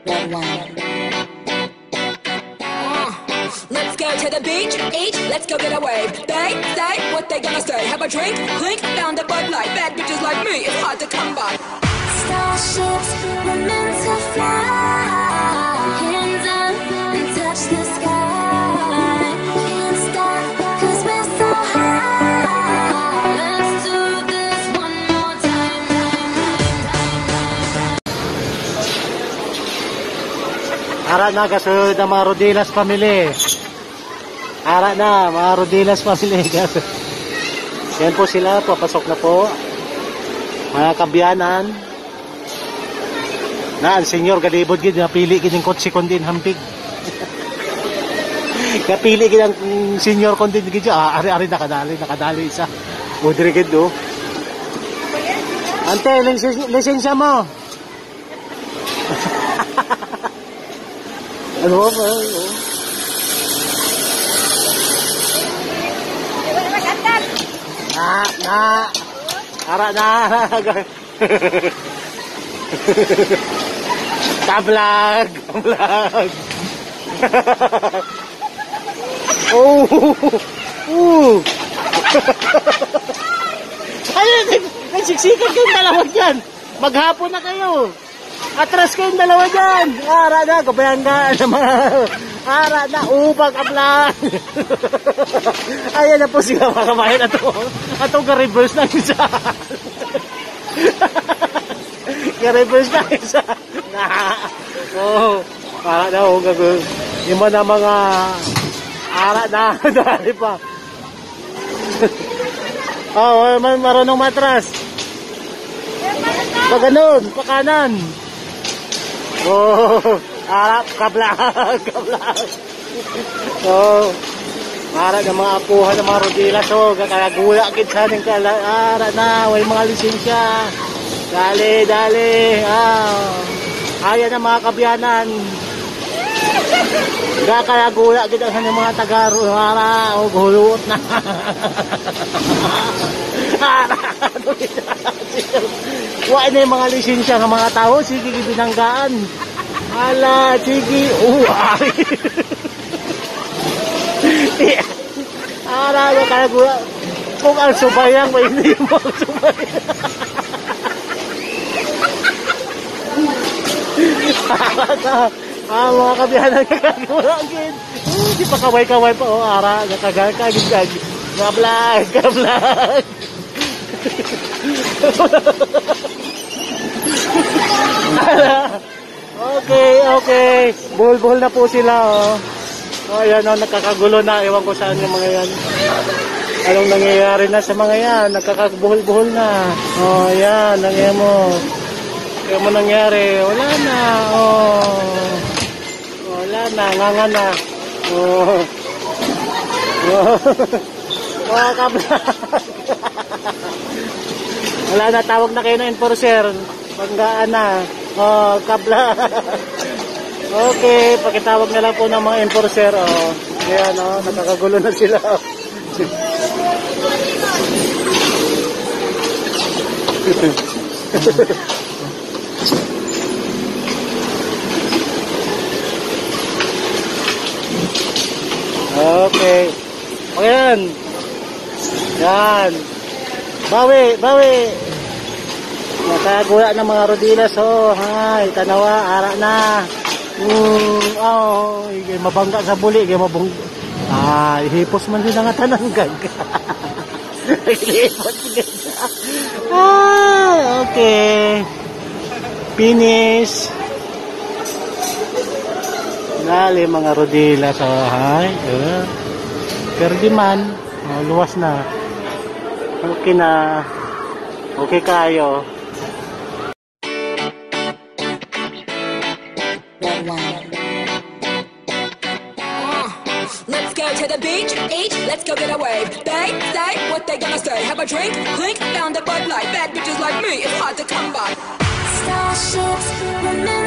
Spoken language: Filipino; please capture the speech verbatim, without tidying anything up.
Let's go to the beach, eat, let's go get a wave. They say what they gonna say. Have a drink, clink, found a Bud Light. Bad bitches like me, it's hard to come by. Starships were meant to fly. Hands up and touch the sky. Can't stop, cause we're so high. Let's do this one more time. Ara na kasunod ng mga Rodilas family. Ara na, mga Rodilas family. Yan po sila, papasok na po. Mga kabyanan. Na, ang senyor, galibod gid, napili gid yung kotse kondin hampig. Napili gid ang senyor kondin gid, ah, ari-ari nakadali, nakadali isa. Udri gid do. Ante, lisensya, lisensya mo. Ano ba? Oh. Na, na. Ara na. Tablag, tablag. Oh. Oh. Ayun, nagsiksikan kayong dalawa dyan. Maghapon na kayo. Atras kayong dalawa dyan. Ara na, kabayan ka. Ara na, ubag, ablag. Ayan na po sila mga kabayan. Ato, ato ka-reverse na isa. Ka-reverse na isa. Oh, ara na, oh, gagawin. Yung mga mga ara na, dali pa. Oh, marunong matras. Pa ganun, pa kanan. Oh, harap, kablag, kablag. Oh, harap ng mga apuhan ng mga Rodilas. Oh, kakagula agad sa ating kala. Harap na, may mga lisensya. Dali, dali. Ah, ayan ang mga kabyanan. Kakagula agad sa mga tagaro. Harap, oh, hulot na. Harap, wa na yung mga lisensya ng mga tao, sige binanggaan. Hala, sige, uwari. Hala, kaya gula. Kung ang subayang, may hindi mo ang subayang. Hala, ah, mga kabihanan kakagula. Di pa kaway-kaway pa, oh, ara, nakagagagagag. Kablag, kablag. Okay, okay. Buhol-buhol na po sila, oh. Oh, ayan, oh, nakakagulo na. Ewan ko saan yung mga yan. Anong nangyayari na sa mga yan? Nakakabuhol-buhol na. Oh, ayan, nangyayari mo. Kaya mo nangyari. Wala na, oh. Wala na, nganga na. Oh. Oh. Oh, kablag. Wala na, tawag na kayo ng enforcer. Banggaan na. Oh, kabla. Okay, pakitawag na lang po ng mga enforcer. Oh, ayan, oh, nakakagulo na sila. Okay. Ayan. Yan. Bawi, bawi. Nakagula ng mga Rodilas. Oh, hay, tanawa, ara na. Mm, oh, igay mabangga sa buli, igay mabung. Ah, ihipos man din ang tananggag. Ihipos din. Ah, okay. Finish. Dali mga Rodilas. Oh, hay. Uh, pero di man, oh, luwas na. Okay na. Okay kayo. Let's go to the beach, eat, let's go get a wave. They say what they gonna say. Have a drink, clink, found a Bud Light. Bad bitches like me, it's hard to come by. Starships were meant